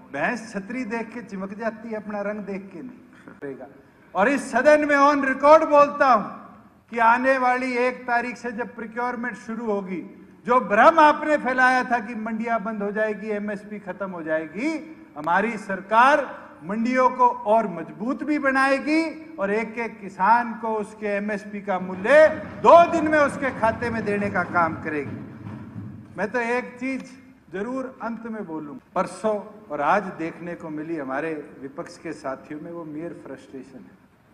भैंस छतरी देख के चिमक जाती है, अपना रंग देख के नहीं करेगा। और इस सदन में ऑन रिकॉर्ड बोलता हूं कि आने वाली 1 तारीख से जब प्रोक्योरमेंट शुरू होगी, जो भ्रम आपने फैलाया था कि मंडियां बंद हो जाएगी, एमएसपी खत्म हो जाएगी, हमारी सरकार मंडियों को और मजबूत भी बनाएगी और एक एक किसान को उसके एमएसपी का मूल्य 2 दिन में उसके खाते में देने का काम करेगी। मैं तो एक चीज जरूर अंत में बोलूं, परसों और आज देखने को मिली हमारे विपक्ष के साथियों में वो मेयर फ्रस्ट्रेशन है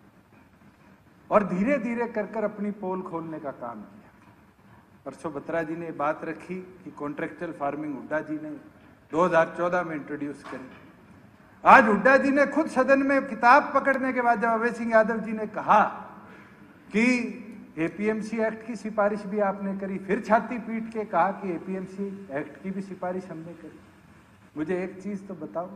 और धीरे धीरे कर अपनी पोल खोलने का काम किया। परसों बत्रा जी ने बात रखी कि कॉन्ट्रेक्चुअल फार्मिंग हुड्डा जी ने 2014 में इंट्रोड्यूस करी। आज हुड्डा जी ने खुद सदन में किताब पकड़ने के बाद जब अभय सिंह यादव जी ने कहा कि एपीएमसी एक्ट की सिफारिश भी आपने करी, फिर छाती पीट के कहा कि एपीएमसी एक्ट की भी सिफारिश हमने करी। मुझे एक चीज तो बताओ,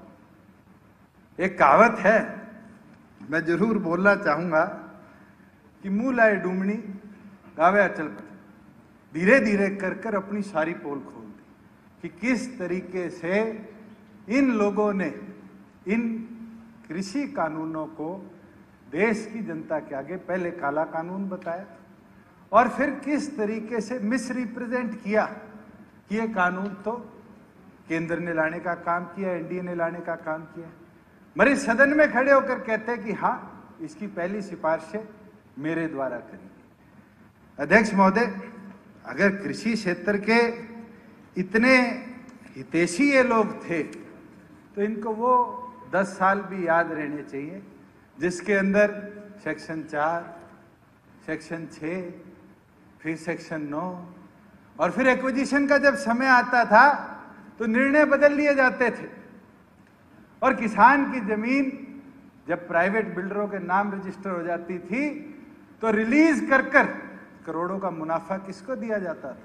एक कहावत है, मैं जरूर बोलना चाहूंगा कि मुंह लाए डूमनी गावे अचल पचल। धीरे धीरे कर अपनी सारी पोल खोल दी कि किस तरीके से इन लोगों ने इन कृषि कानूनों को देश की जनता के आगे पहले काला कानून बताया और फिर किस तरीके से मिसरिप्रेजेंट किया कि ये कानून तो केंद्र ने लाने का काम किया, एनडीए ने लाने का काम किया। मरे सदन में खड़े होकर कहते हैं कि हाँ, इसकी पहली सिफारिशें मेरे द्वारा करी। अध्यक्ष महोदय, अगर कृषि क्षेत्र के इतने हितैषी ये लोग थे तो इनको वो 10 साल भी याद रहने चाहिए जिसके अंदर सेक्शन 4, सेक्शन 6, फिर सेक्शन 9 और फिर एक्विजिशन का जब समय आता था तो निर्णय बदल लिए जाते थे और किसान की जमीन जब प्राइवेट बिल्डरों के नाम रजिस्टर हो जाती थी तो रिलीज कर करोड़ों का मुनाफा किसको दिया जाता था?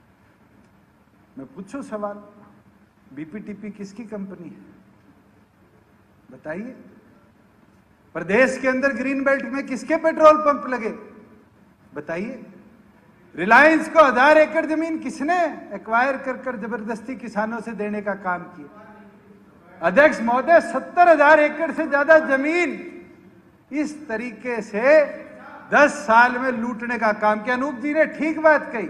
मैं पूछूं सवाल, बीपीटीपी किसकी कंपनी है? बताइए। प्रदेश के अंदर ग्रीन बेल्ट में किसके पेट्रोल पंप लगे? बताइए। रिलायंस को 1000 एकड़ जमीन किसने एक्वायर कर जबरदस्ती किसानों से देने का काम किया? अध्यक्ष महोदय, 70,000 एकड़ से ज्यादा जमीन इस तरीके से 10 साल में लूटने का काम किया। अनूप जी ने ठीक बात कही,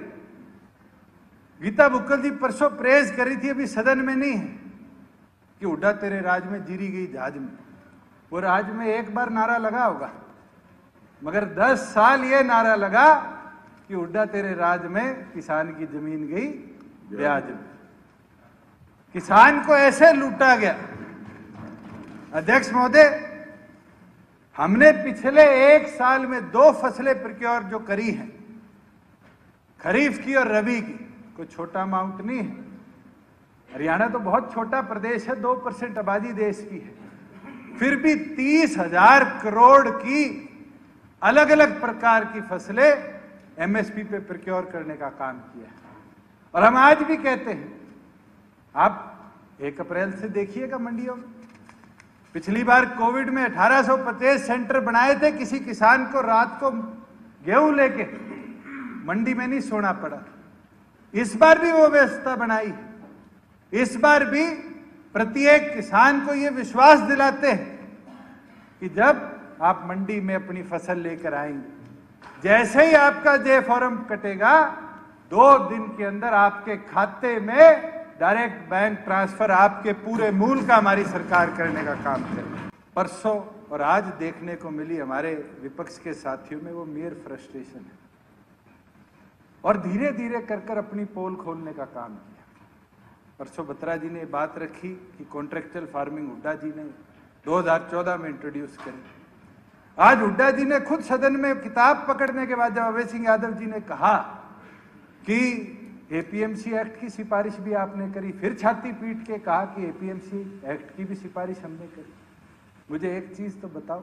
गीता बुक्कल जी परसों प्रेज करी थी, अभी सदन में नहीं है, कि हुड्डा तेरे राज में जीरी गई जहाज में। वो राज में एक बार नारा लगा होगा, मगर 10 साल ये नारा लगा कि हुड्डा तेरे राज में किसान की जमीन गई ब्याज में। किसान को ऐसे लूटा गया। अध्यक्ष महोदय, हमने पिछले 1 साल में 2 फसलें प्रोक्योर जो करी हैं, खरीफ की और रबी की, कोई छोटा अमाउंट नहीं है। हरियाणा तो बहुत छोटा प्रदेश है, 2% आबादी देश की है, फिर भी 30,000 करोड़ की अलग अलग प्रकार की फसलें एमएसपी पे प्रोक्योर करने का काम किया है। और हम आज भी कहते हैं, आप 1 अप्रैल से देखिएगा मंडियों में। पिछली बार कोविड में 1850 सेंटर बनाए थे, किसी किसान को रात को गेहूं लेके मंडी में नहीं सोना पड़ा। इस बार भी वो व्यवस्था बनाई है। इस बार भी प्रत्येक किसान को ये विश्वास दिलाते हैं कि जब आप मंडी में अपनी फसल लेकर आएंगे, जैसे ही आपका जे फॉर्म कटेगा, 2 दिन के अंदर आपके खाते में डायरेक्ट बैंक ट्रांसफर आपके पूरे मूल का हमारी सरकार करने का काम करे। परसों और आज देखने को मिली हमारे विपक्ष के साथियों में वो मेयर फ्रस्ट्रेशन है और धीरे धीरे कर अपनी पोल खोलने का काम किया। परसों बत्रा जी ने बात रखी कि कॉन्ट्रेक्चुअल फार्मिंग हुड्डा जी ने 2014 में इंट्रोड्यूस करी। आज हुड्डा जी ने खुद सदन में किताब पकड़ने के बाद जब अभय सिंह यादव जी ने कहा कि एपीएमसी एक्ट की सिफारिश भी आपने करी, फिर छाती पीट के कहा कि एपीएमसी एक्ट की भी सिफारिश हमने करी। मुझे एक चीज तो बताओ,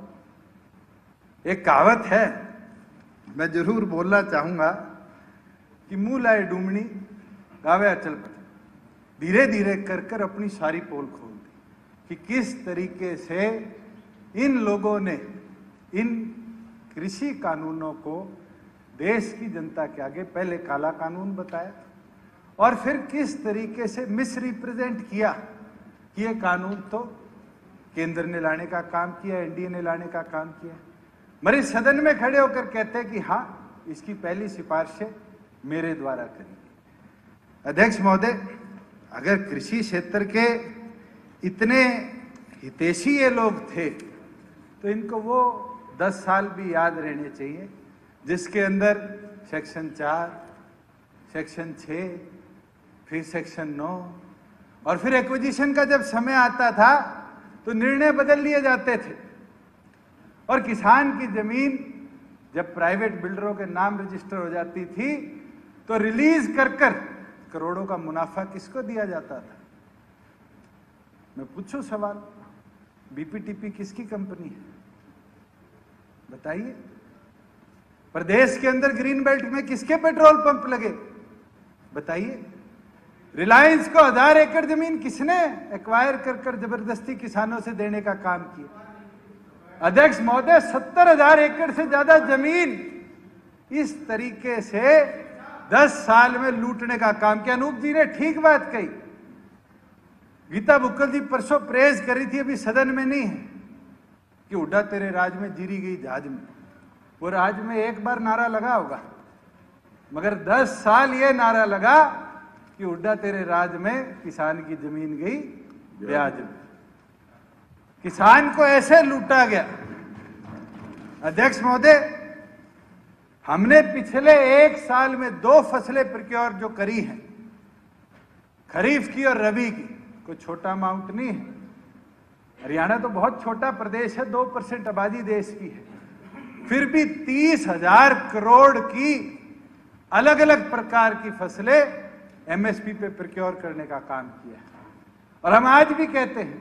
एक कहावत है, मैं जरूर बोलना चाहूंगा कि मुंह लाए डूमनी गावे अचल पचल। धीरे धीरे कर अपनी सारी पोल खोल दी कि किस तरीके से इन लोगों ने इन कृषि कानूनों को देश की जनता के आगे पहले काला कानून बताया और फिर किस तरीके से मिसरिप्रेजेंट किया कि ये कानून तो केंद्र ने लाने का काम किया, एनडीए ने लाने का काम किया, मगर इस सदन में खड़े होकर कहते हैं कि हाँ, इसकी पहली सिफारिशें मेरे द्वारा करी। अध्यक्ष महोदय, अगर कृषि क्षेत्र के इतने हितैषी ये लोग थे तो इनको वो 10 साल भी याद रहने चाहिए जिसके अंदर सेक्शन 4, सेक्शन 6, फिर सेक्शन 9 और फिर एक्विजिशन का जब समय आता था तो निर्णय बदल लिए जाते थे और किसान की जमीन जब प्राइवेट बिल्डरों के नाम रजिस्टर हो जाती थी तो रिलीज कर करोड़ों का मुनाफा किसको दिया जाता था? मैं पूछूं सवाल, बीपीटीपी किसकी कंपनी है? बताइए। प्रदेश के अंदर ग्रीन बेल्ट में किसके पेट्रोल पंप लगे? बताइए। रिलायंस को 1000 एकड़ जमीन किसने एक्वायर कर जबरदस्ती किसानों से देने का काम किया? अध्यक्ष महोदय, 70,000 एकड़ से ज्यादा जमीन इस तरीके से 10 साल में लूटने का काम किया। अनूप जी ने ठीक बात कही। गीता बुक्कल जी परसों प्रेज करी थी, अभी सदन में नहीं है, कि उड्डा तेरे राज में जीरी गई जहाज में। वो राज में एक बार नारा लगा होगा, मगर 10 साल ये नारा लगा कि उड्डा तेरे राज में किसान की जमीन गई ब्याज में। किसान को ऐसे लूटा गया। अध्यक्ष महोदय, हमने पिछले 1 साल में 2 फसलें प्रोक्योर जो करी हैं, खरीफ की और रबी की, कोई छोटा अमाउंट नहीं है। हरियाणा तो बहुत छोटा प्रदेश है, 2% आबादी देश की है, फिर भी 30,000 करोड़ की अलग अलग प्रकार की फसलें एमएसपी पे प्रोक्योर करने का काम किया है। और हम आज भी कहते हैं,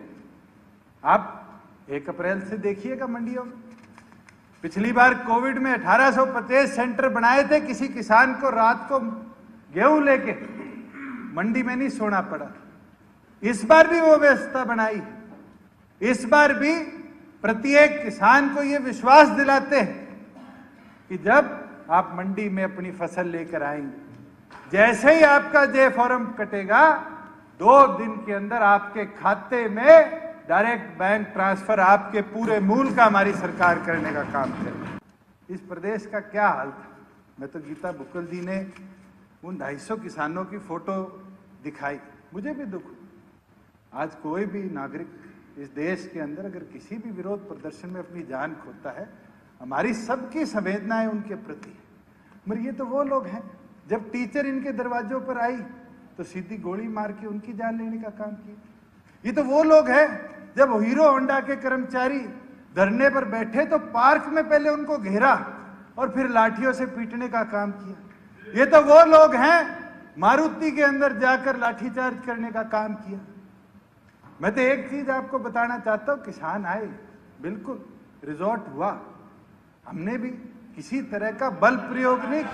आप 1 अप्रैल से देखिएगा मंडियों में। पिछली बार कोविड में 1850 सेंटर बनाए थे, किसी किसान को रात को गेहूं लेके मंडी में नहीं सोना पड़ा। इस बार भी वो व्यवस्था बनाई है। इस बार भी प्रत्येक किसान को ये विश्वास दिलाते हैं कि जब आप मंडी में अपनी फसल लेकर आएंगे, जैसे ही आपका जे फॉर्म कटेगा, 2 दिन के अंदर आपके खाते में डायरेक्ट बैंक ट्रांसफर आपके पूरे मूल का हमारी सरकार करने का काम करेगी। इस प्रदेश का क्या हाल था? मैं तो गीता बुक्कल जी ने उन 250 किसानों की फोटो दिखाई, मुझे भी दुख। आज कोई भी नागरिक इस देश के अंदर अगर किसी भी विरोध प्रदर्शन में अपनी जान खोता है, हमारी सबकी संवेदनाएं उनके प्रति है। मगर ये तो वो लोग हैं, जब टीचर इनके दरवाजों पर आई तो सीधी गोली मार के उनकी जान लेने का काम किया। ये तो वो लोग हैं, जब हीरो होंडा के कर्मचारी धरने पर बैठे तो पार्क में पहले उनको घेरा और फिर लाठियों से पीटने का काम किया। ये तो वो लोग हैं, मारुति के अंदर जाकर लाठीचार्ज करने का काम किया। मैं तो एक चीज आपको बताना चाहता हूं, किसान आए, बिल्कुल रिजॉर्ट हुआ, हमने भी किसी तरह का बल प्रयोग नहीं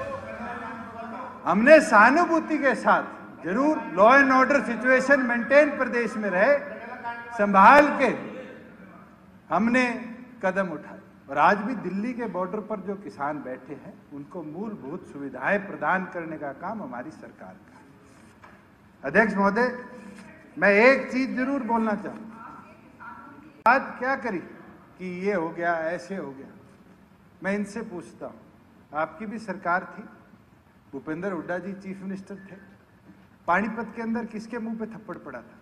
किया। हमने सहानुभूति के साथ जरूर law and order situation maintain प्रदेश में रहे, संभाल के हमने कदम उठाए। और आज भी दिल्ली के बॉर्डर पर जो किसान बैठे हैं उनको मूलभूत सुविधाएं प्रदान करने का काम हमारी सरकार का है। अध्यक्ष महोदय, मैं एक चीज जरूर बोलना चाहूँ। बात क्या करी कि ये हो गया, ऐसे हो गया। मैं इनसे पूछता हूँ, आपकी भी सरकार थी, भूपेंद्र हुड्डा जी चीफ मिनिस्टर थे, पानीपत के अंदर किसके मुंह पे थप्पड़ पड़ा था?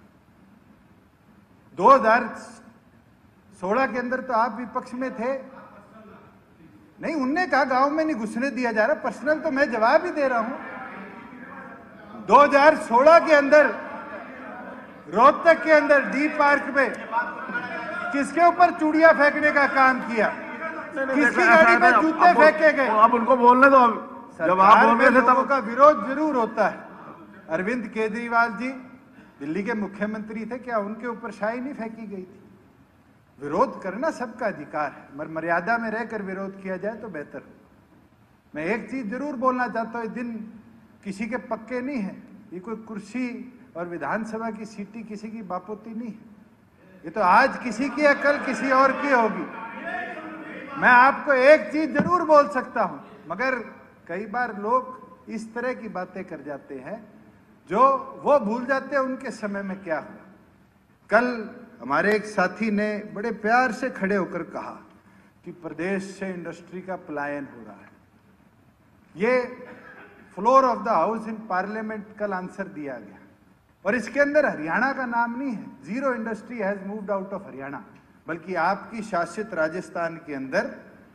2016 के अंदर तो आप विपक्ष में थे। नहीं, उनने कहा गांव में नहीं घुसने दिया जा रहा। पर्सनल तो मैं जवाब ही दे रहा हूं। 2016 के अंदर रोहतक के अंदर डी पार्क में किसके ऊपर चूड़ियां फेंकने का काम किया? किसकी गाड़ी पर जूते फेंके गए? अब उनको बोलने दो, जब आप बोल रहे थे तब का विरोध जरूर होता है। अरविंद केजरीवाल जी दिल्ली के मुख्यमंत्री थे, क्या उनके ऊपर शाही नहीं फेंकी गई थी? विरोध करना सबका अधिकार है, मगर मर्यादा में रहकर विरोध किया जाए तो बेहतर हो। मैं एक चीज जरूर बोलना चाहता हूं, दिन किसी के पक्के नहीं है। ये कोई कुर्सी और विधानसभा की सीटी किसी की बापोती नहीं है। ये तो आज किसी की है, कल किसी और की होगी। मैं आपको एक चीज जरूर बोल सकता हूं, मगर कई बार लोग इस तरह की बातें कर जाते हैं जो वो भूल जाते हैं उनके समय में क्या हुआ। कल हमारे एक साथी ने बड़े प्यार से खड़े होकर कहा कि प्रदेश से इंडस्ट्री का पलायन हो रहा है। ये floor of the house in parliament कल आंसर दिया गया और इसके अंदर हरियाणा का नाम नहीं है। Zero industry has moved out of Haryana, बल्कि आपकी शासित राजस्थान के अंदर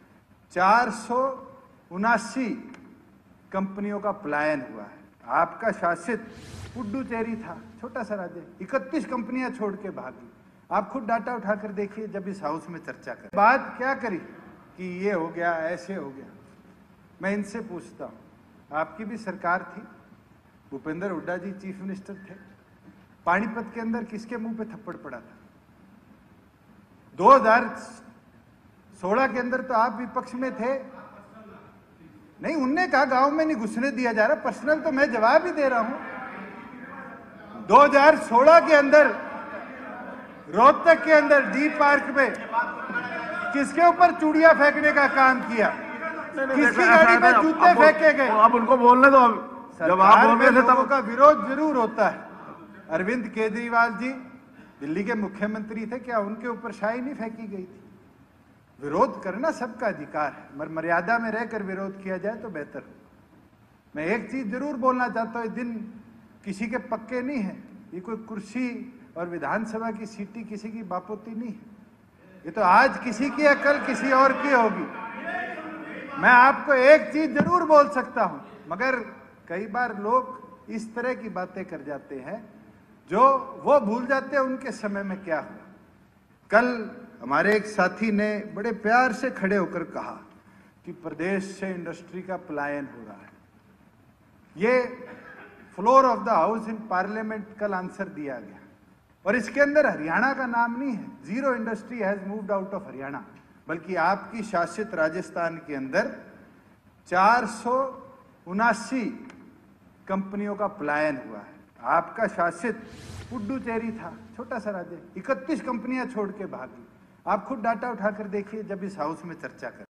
479 कंपनियों का पलायन हुआ है। आपका शासित पुडुचेरी था, छोटा सा राज्य, 31 कंपनियां छोड़ के भागी। आप खुद डाटा उठाकर देखिए जब इस हाउस में चर्चा करें। बात क्या करी कि ये हो गया, ऐसे हो गया। मैं इनसे पूछता हूं, आपकी भी सरकार थी, भूपेंद्र हुड्डा जी चीफ मिनिस्टर थे। पानीपत के अंदर किसके मुंह पे थप्पड़ पड़ा था? 2016 के अंदर तो आप विपक्ष में थे। नहीं, उनने कहा गांव में नहीं घुसने दिया जा रहा। पर्सनल तो मैं जवाब ही दे रहा हूं। 2016 के अंदर रोहतक के अंदर डी पार्क में किसके ऊपर चूड़ियां फेंकने का काम किया? किसकी गाड़ी में जूते फेंके गए? अब उनको बोलने दो। जब आप बोल रहे थे तब का विरोध जरूर होता है। अरविंद केजरीवाल जी दिल्ली के मुख्यमंत्री थे, क्या उनके ऊपर शाही नहीं फेंकी गई थी? विरोध करना सबका अधिकार है, मगर मर्यादा में रहकर विरोध किया जाए तो बेहतर हो। मैं एक चीज जरूर बोलना चाहता हूं, इस दिन किसी के पक्के नहीं है। ये कोई कुर्सी और विधानसभा की सीटी किसी की बापोती नहीं है। ये तो आज किसी की है, कल किसी और की होगी। मैं आपको एक चीज जरूर बोल सकता हूं, मगर कई बार लोग इस तरह की बातें कर जाते हैं जो वो भूल जाते हैं उनके समय में क्या हुआ। कल हमारे एक साथी ने बड़े प्यार से खड़े होकर कहा कि प्रदेश से इंडस्ट्री का पलायन हो रहा है। ये floor of the house in parliament कल आंसर दिया गया और इसके अंदर हरियाणा का नाम नहीं है। Zero industry has moved out of Haryana, बल्कि आपकी शासित राजस्थान के अंदर 479 कंपनियों का पलायन हुआ है। आपका शासित पुडुचेरी था, छोटा सा राज्य, 31 कंपनियां छोड़ के भागी। आप खुद डाटा उठाकर देखिए जब इस हाउस में चर्चा करें।